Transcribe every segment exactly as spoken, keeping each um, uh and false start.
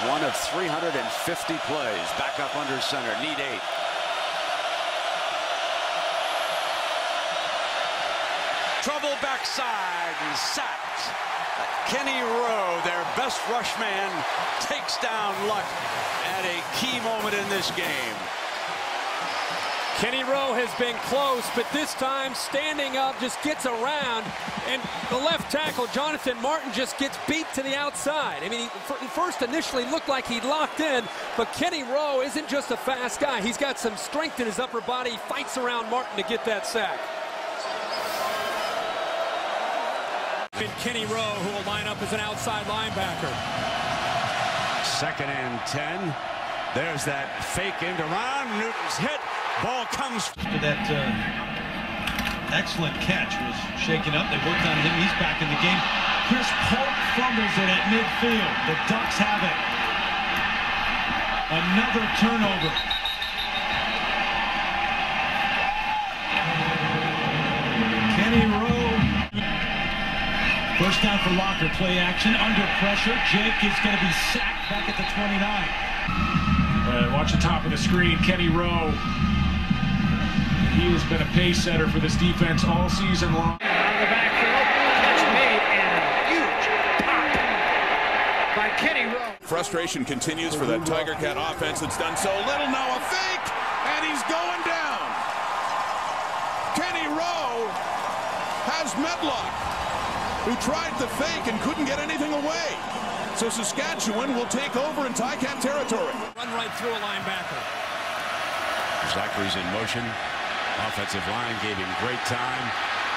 one of three hundred fifty plays. Back up under center, need eight. Trouble backside and sacked. Kenny Rowe, their best rush man, takes down Luck at a key moment in this game. Kenny Rowe has been close, but this time standing up just gets around, and the left tackle, Jonathan Martin, just gets beat to the outside. I mean, he first initially looked like he locked in, but Kenny Rowe isn't just a fast guy. He's got some strength in his upper body. He fights around Martin to get that sack. And Kenny Rowe, who will line up as an outside linebacker. Second and ten. There's that fake end around. Newton's hit. Ball comes. After that uh, excellent catch was shaken up. They worked on him. He's back in the game. Chris Polk fumbles it at midfield. The Ducks have it. Another turnover. Kenny Rowe. First down for Locker. Play action. Under pressure. Jake is going to be sacked back at the twenty-nine. Uh, watch the top of the screen. Kenny Rowe. He has been a pace setter for this defense all season long. Out of the backfield, catch made, and a huge pop by Kenny Rowe. Frustration continues for that Tiger Cat offense that's done so little. Now a fake, and he's going down. Kenny Rowe has Medlock, who tried the fake and couldn't get anything away. So Saskatchewan will take over in Ticat territory. Run right through a linebacker. Zachary's in motion. Offensive line gave him great time.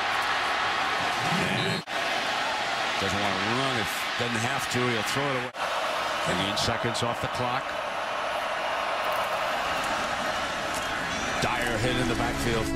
And doesn't want to run. If doesn't have to, he'll throw it away. fifteen seconds off the clock. Dyer hit in the backfield.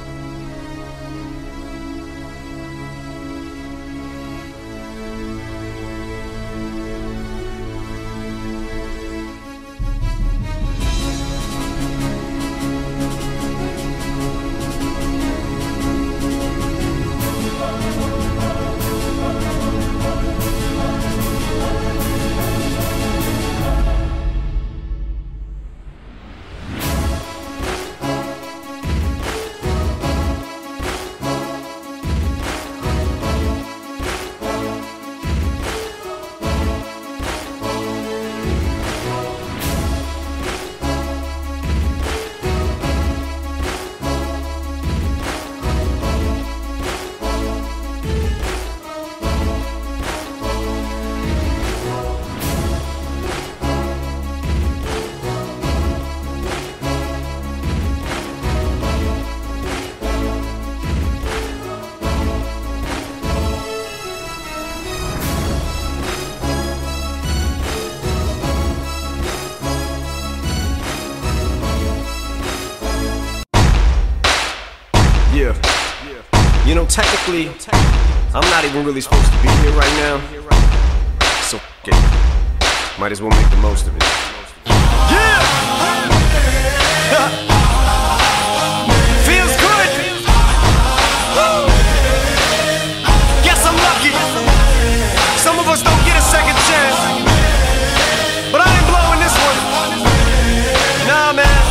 Yeah. You know, technically, I'm not even really supposed to be here right now. So, f it. Might as well make the most of it. Yeah! Feels good! Woo! Guess I'm lucky. Some of us don't get a second chance. But I ain't blowing this one. Nah, man.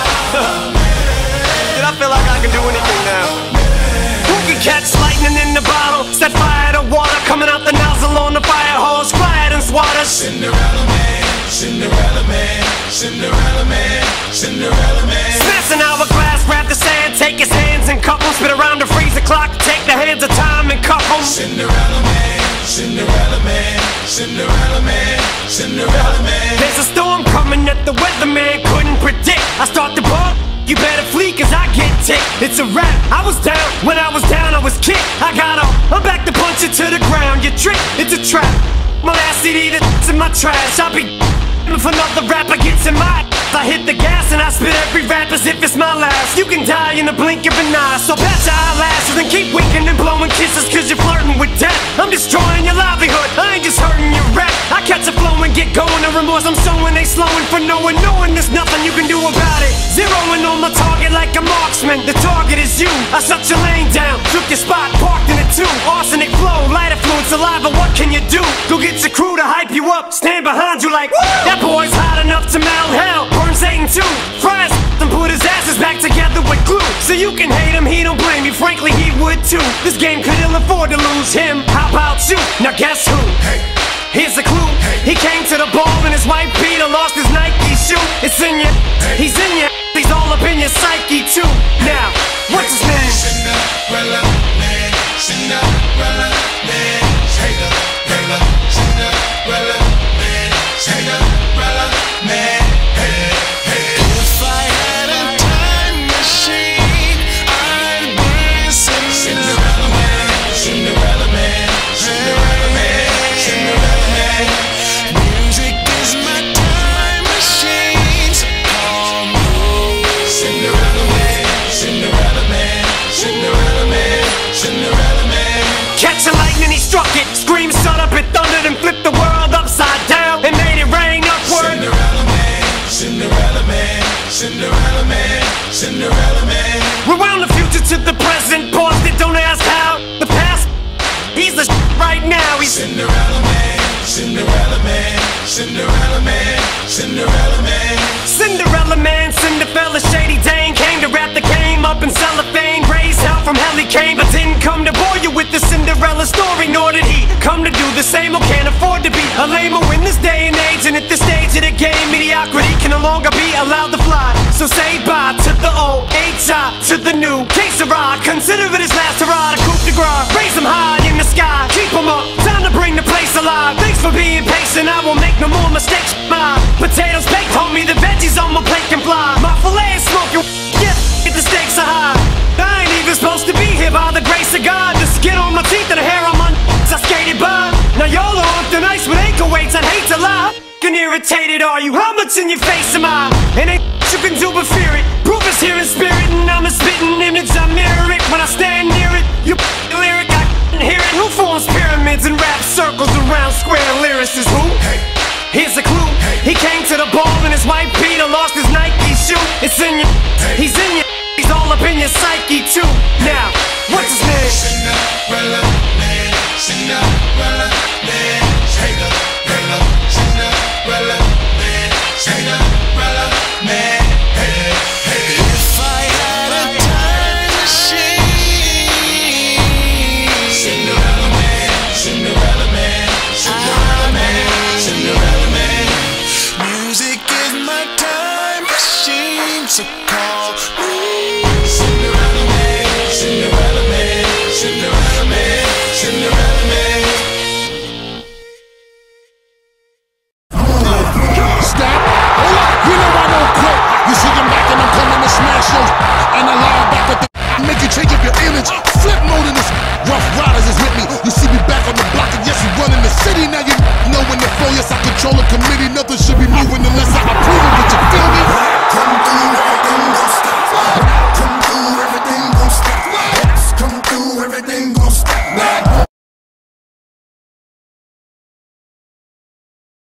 Did I feel like I can do anything now? Who can catch lightning in the bottle? Set fire to water coming out the nozzle on the fire hose. Quiet and swatter. Cinderella man, Cinderella man, Cinderella man, Cinderella man. Smash an hourglass, grab the sand, take his hands and cup 'em. Spit around the freezer clock, take the hands of time and cuff 'em. Cinderella man, Cinderella man, Cinderella man, Cinderella man. There's a storm coming that the weatherman couldn't predict. I start the ball. You better flee cause I get ticked. It's a rap. I was down. When I was down I was kicked. I got up. I'm back to punch it to the ground. You trick. It's a trap. My last C D that's in my trash. I be if another rapper gets in my I hit the gas and I spit every rap as if it's my last. You can die in the blink of an eye. So patch your eyelashes and keep winking and blowing kisses cause you're flirting with death. I'm destroying your livelihood. I ain't just hurting your rap. I catch a flow and get going to Telling boys I'm showing they slowing for knowing, knowing there's nothing you can do about it. Zeroing on my target like a marksman. The target is you. I shut your lane down, took your spot, parked in it too. Arsenic flow, lighter fluid, saliva. What can you do? Go get your crew to hype you up, stand behind you like woo! That boy's hot enough to melt hell. Burn Satan too. Fry his and put his asses back together with glue. So you can hate him, he don't blame you. Frankly, he would too. This game could ill afford to lose him. How about you? Now guess who? Hey. Here's a clue. He came to the ball in his white beater, lost his Nike shoe. It's in you. He's in you. He's all up in your psyche too. Now, what's his name? Cinderella man, Cinderella man, Cinderella, Cinderella man, Cinderella man. Hey, hey. If I had a time machine, I'd bring Cinderella man, Cinderella man, Cinderella man, Cinderella man. Music is my time machine, so call me Cinderella man, Cinderella man, Cinderella man, Cinderella man. Catch a lightning, he struck it. Scream, shut up, it thundered and flipped the world upside down and made it rain upward. Cinderella man, Cinderella man, Cinderella man, Cinderella man. Rewound the future to the present, paused it, don't ask how. The past, he's the shit right now. He's Cinderella man, Cinderella man, Cinderella man, Cinderella man. Cinderella man, Cinderella shady Dane came to rap the game up in cellophane. Raised hell from hell he came, but didn't come to bore you with the Cinderella story. Nor did he come to do the same or can't afford to be a lame in this day and age. And at this stage of the game, mediocrity can no longer be allowed to fly. So say bye to the old H I, to the new case of ride. Consider it his last hurrah, a coup de grace. Raise him high in the sky, keep him up, time to bring the place alive. Thanks for being patient, I will make no more mistakes. My potatoes baked, homie, the veggies on my plate can fly. My filet is smoking, yeah, get the stakes are high. I ain't even supposed to be here by the grace of God. The skin on my teeth and the hair on my I skated by. Now y'all are on thin ice with ankle weights, I'd hate to lie. Fucking irritated are you? How much in your face am I? And ain't you can do but fear it. Proof is here in spirit, and I'm a spitting image. I mirror it when I stand near it. You lyric, I can hear it. Who forms pyramids and wraps circles around square lyricists? Who? Here's a clue. He came to the ball in his white beater, lost his Nike shoe. It's in you. He's in you. He's all up in your psyche too. Now, what's his name? Cinderella man, Cinderella man, Cinderella, Cinderella man, Cinderella man. Hey, hey. If I had a time machine, Cinderella man, Cinderella man, Cinderella man, Cinderella man. Music is my time machine, so call me Cinderella man, Cinderella man, Cinderella man, Cinderella man. Stop. Hold up. You know I won't quit. You see them back and I'm coming to smash you. And I lie back at the make you change up your image. Flip mode in this. Roughriders is with me. You see me back on the block and yes, we run in the city. Now you know when the flow, yes, I control a committee. Nothing should be moving unless I approve it. But you feel me?